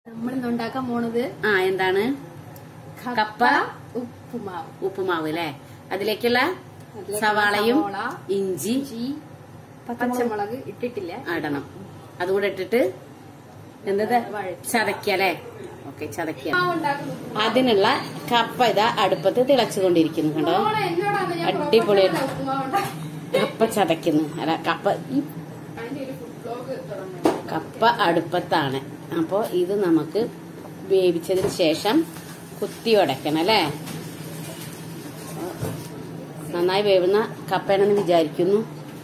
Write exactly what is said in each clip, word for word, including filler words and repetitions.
നമ്മളിന്ന് ഉണ്ടാക്കാൻ പോണത് ആ എന്താണ് കപ്പ ഉപ്പുമാവ് ഉപ്പുമാവ് അല്ലേ. അതിലേക്കുള്ള സവാളയും ഇഞ്ചി പച്ചമുളക് ഇട്ടിട്ടില്ല ഇടണം. അതുകൂടെ ഇട്ടിട്ട് എന്താ ചതക്കല്ലേ. ഓക്കെ, ചതക്ക. അതിനുള്ള കപ്പ ഇതാ അടുപ്പത്ത് തിളച്ചുകൊണ്ടിരിക്കുന്നു. കണ്ടോ, അടിപൊളിയായിട്ട് കപ്പ ചതക്കുന്നു. അല്ല, കപ്പ കപ്പ അടുപ്പത്താണ്. അപ്പൊ ഇത് നമുക്ക് വേവിച്ചതിന് ശേഷം കുത്തി ഉടയ്ക്കണം അല്ലേ. നന്നായി വേവുന്ന കപ്പയാണെന്ന് വിചാരിക്കുന്നു.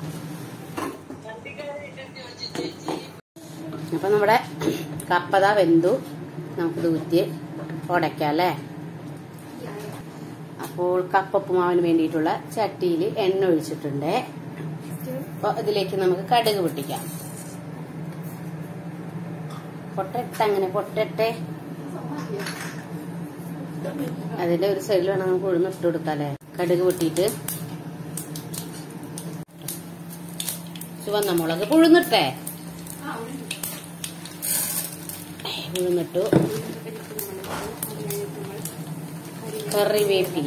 അപ്പൊ നമ്മുടെ കപ്പത വെന്തു. നമുക്ക് ഊറ്റി ഉടയ്ക്കാം അല്ലേ. അപ്പോൾ കപ്പുമാവിന് വേണ്ടിയിട്ടുള്ള ചട്ടിയിൽ എണ്ണ ഒഴിച്ചിട്ടുണ്ട്. അപ്പൊ ഇതിലേക്ക് നമുക്ക് കടുക് പൊട്ടിക്കാം. പൊട്ടട്ടെ, അങ്ങനെ പൊട്ടട്ടെ. അതിന്റെ ഒരു സൈഡിൽ വേണം നമുക്ക് ഉഴുന്നിട്ട് കൊടുക്കാം അല്ലേ. കടുക് പൊട്ടിയിട്ട് ചുവന്ന മുളക് ഉഴുന്നിട്ടേ ഉഴുന്നിട്ടു. കറിവേപ്പില,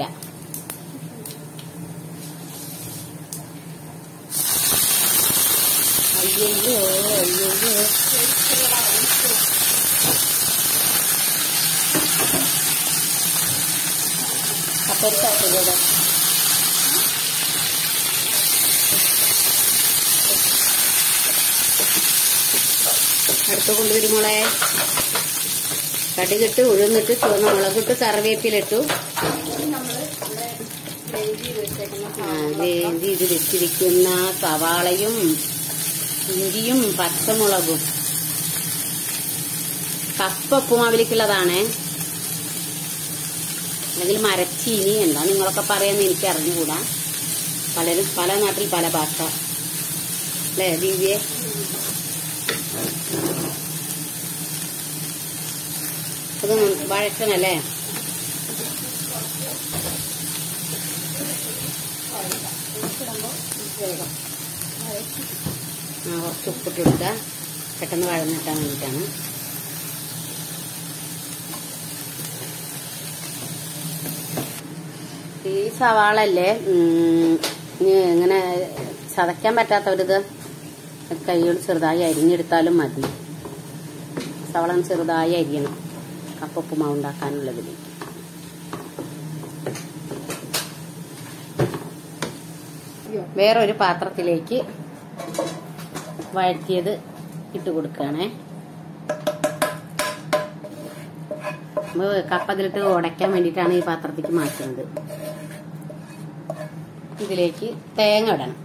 അയ്യോ അയ്യോ അപ്പുറത്താക്കുന്നത് അടുത്ത് കൊണ്ടുവരും മോളെ. കടുകിട്ട് ഉഴുന്നിട്ട് ചുവന്ന മുളകിട്ട് കറിവേപ്പിലിട്ടു. വേദി ഇത് വെച്ചിരിക്കുന്ന സവാളയും ഇഞ്ചിയും പച്ചമുളകും കപ്പ ഉപ്പുമാവിലേക്കുള്ളതാണ്. അല്ലെങ്കിൽ മരച്ചീനി എന്താ നിങ്ങളൊക്കെ പറയാന്ന് എനിക്ക് അറിഞ്ഞുകൂടാ. പലരും പല നാട്ടിൽ പല ഭാഷ അല്ലേ ദിവ്യെ. അത് വഴക്കണല്ലേ. ആ കുറച്ച് ഉപ്പിട്ട് കൊടുക്കുക, പെട്ടെന്ന് വഴന്നിട്ടാൻ വേണ്ടിയിട്ടാണ്. ഈ സവാളല്ലേ ഇങ്ങനെ ചതയ്ക്കാൻ പറ്റാത്തവരിത് കൈകൾ ചെറുതായി അരിഞ്ഞെടുത്താലും മതി. സവാള ചെറുതായി അരിയണം കപ്പ ഉപ്പുമാവ് ഉണ്ടാക്കാനുള്ളതിലേക്ക്. വേറൊരു പാത്രത്തിലേക്ക് വഴറ്റിയത് ഇട്ട് കൊടുക്കുകയാണേ. കപ്പ ഇതിലിട്ട് ഉടയ്ക്കാൻ വേണ്ടിയിട്ടാണ് ഈ പാത്രത്തിലേക്ക് മാറ്റുന്നത്. ഇതിലേക്ക് തേങ്ങ ഇടണം.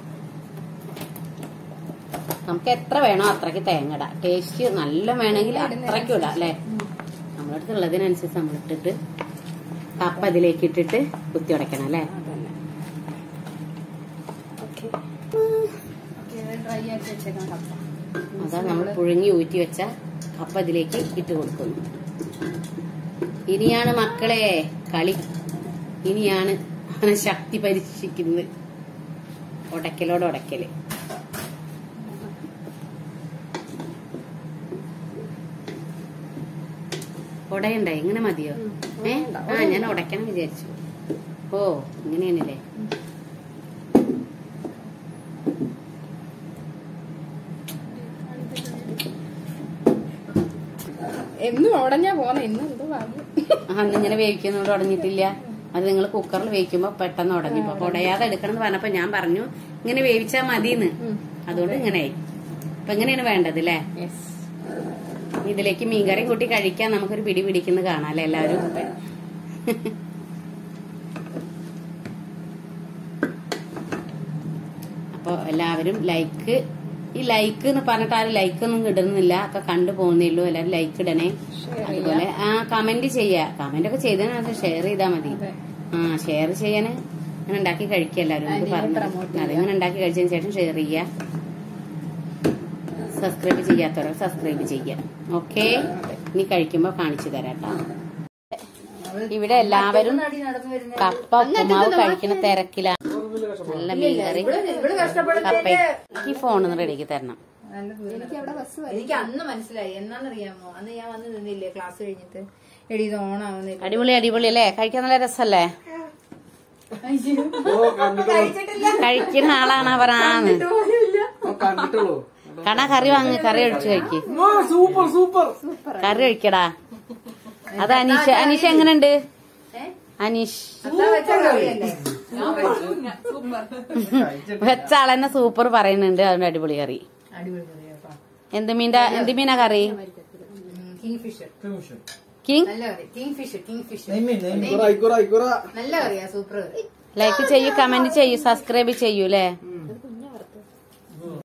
നമുക്ക് എത്ര വേണോ അത്രയ്ക്ക് തേങ്ങ ഇടാം. ടേസ്റ്റ് നല്ല വേണമെങ്കിൽ അത്രയ്ക്കും ഇടാം അല്ലെ. നമ്മളടുത്ത് ഉള്ളതിനനുസരിച്ച് നമ്മളിട്ടിട്ട് കപ്പ ഇതിലേക്ക് ഇട്ടിട്ട് കുത്തി ഉടയ്ക്കണം അല്ലേ. അതാ നമ്മൾ പുഴുങ്ങി ഊറ്റി വെച്ച കപ്പ ഇതിലേക്ക് ഇട്ട് കൊടുക്കുന്നു. ഇനിയാണ് മക്കളെ കളി. ഇനിയാണ് ശക്തി പരീക്ഷിക്കുന്നത്. ഉടക്കലോട് ഉടക്കല്. ഉടയണ്ടേ? ഇങ്ങനെ മതിയോ? ഏ ആ ഞാൻ ഉടയ്ക്കണം വിചാരിച്ചു. ഓ ഇങ്ങനെയാണല്ലേ. എന്നും ഉടഞ്ഞാ പോന്നെ. ഇന്ന് അന്ന് ഇങ്ങനെ വേവിക്കുന്നോണ്ട് ഉടഞ്ഞിട്ടില്ല. അത് നിങ്ങൾ കുക്കറിൽ വേവിക്കുമ്പോ പെട്ടെന്ന് ഉടഞ്ഞു. അപ്പൊ ഉടയാതെ എടുക്കണം എന്ന് പറഞ്ഞപ്പോ ഞാൻ പറഞ്ഞു ഇങ്ങനെ വേവിച്ചാൽ മതിന്ന്. അതുകൊണ്ട് ഇങ്ങനെയായി. അപ്പൊ ഇങ്ങനെയാണ് വേണ്ടത് അല്ലേ. ഇതിലേക്ക് മീൻകറി കൂട്ടി കഴിക്കാൻ നമുക്കൊരു പിടി പിടിക്കുന്ന കാണാം അല്ലെ എല്ലാവരും. അപ്പൊ എല്ലാവരും ലൈക്ക്, ഈ ലൈക്ക് എന്ന് പറഞ്ഞിട്ട് ആരും ലൈക്ക് ഒന്നും ഇടുന്നില്ല. ഒക്കെ കണ്ടു പോകുന്നേ ഉള്ളൂ. എല്ലാവരും ലൈക്ക് ഇടണേ. അതുപോലെ ആ കമന്റ് ചെയ്യാ. കമന്റ് ഒക്കെ ചെയ്തതിനകത്ത് ഷെയർ ചെയ്താൽ മതി. ആ ഷെയർ ചെയ്യാന് അങ്ങനെ ഉണ്ടാക്കി കഴിക്കുക എല്ലാവരും. നമുക്ക് പറഞ്ഞു അതിങ്ങനെ ഉണ്ടാക്കി കഴിച്ചതിന് ശേഷം ഷെയർ ചെയ്യുക. സബ്സ്ക്രൈബ് ചെയ്യാത്തവരോ സബ്സ്ക്രൈബ് ചെയ്യാം. ഓക്കെ, ഇനി കഴിക്കുമ്പോ കാണിച്ചു തരാം കേട്ടോ. ഇവിടെ എല്ലാവരും കപ്പ ഉപ്പുമാവ് കഴിക്കുന്ന തിരക്കിലാണ്. നല്ല മീൻകറി കപ്പ. ഈ ഫോണിന്ന് റെഡിയാക്കി തരണം. നല്ല ദൂരം എനിക്ക് അവിടെ ബസ് വരും. എനിക്ക് അന്ന് മനസ്സിലായി. എന്നാന്നറിയാമോ, അന്ന് ഞാൻ വന്ന് നിന്നില്ലേ ക്ലാസ് കഴിഞ്ഞിട്ട്, എടി ഇത് ഓണാവുന്നില്ല. അടിപൊളി അടിപൊളി അല്ലേ? കഴിക്കാൻ നല്ല രസല്ലേ? കഴിക്കുന്ന ആളാണ് പറയാന്ന്. കണ കറി വാങ്ങ്, കറി ഒഴിച്ച് കഴിക്ക്. സൂപ്പർ സൂപ്പർ കറി ഒഴിക്കടാ. അത് അനീഷ്. അനീഷ് എങ്ങനെയുണ്ട്? അനീഷ് വെച്ച ആളെന്നെ സൂപ്പർ പറയുന്നുണ്ട്. അതുകൊണ്ട് അടിപൊളി കറി. അടിപൊളി കറിയാ. എന്ത് മീൻ്റെ എന്ത് മീനാ കറി? Kingfisher. കിങ് നല്ല കറി. Kingfisher. കിങ് ഫിഷർ നല്ല കറിയാ. സൂപ്പർ കറി. ലൈക്ക് ചെയ്യൂ, കമന്റ് ചെയ്യൂ, സബ്സ്ക്രൈബ് ചെയ്യൂ അല്ലേ?